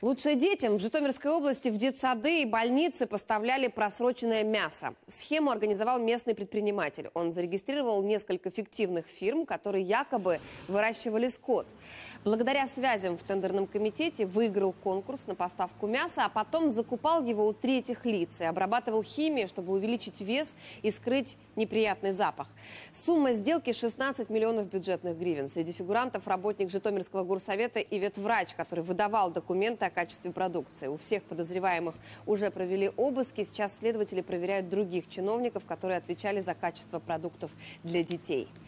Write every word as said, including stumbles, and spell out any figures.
Лучшее детям. В Житомирской области в детсады и больницы поставляли просроченное мясо. Схему организовал местный предприниматель. Он зарегистрировал несколько фиктивных фирм, которые якобы выращивали скот. Благодаря связям в тендерном комитете выиграл конкурс на поставку мяса, а потом закупал его у третьих лиц и обрабатывал химией, чтобы увеличить вес и скрыть неприятный запах. Сумма сделки шестнадцать миллионов бюджетных гривен. Среди фигурантов работник Житомирского горсовета и ветврач, который выдавал документы о качестве продукции. У всех подозреваемых уже провели обыски. Сейчас следователи проверяют других чиновников, которые отвечали за качество продуктов для детей.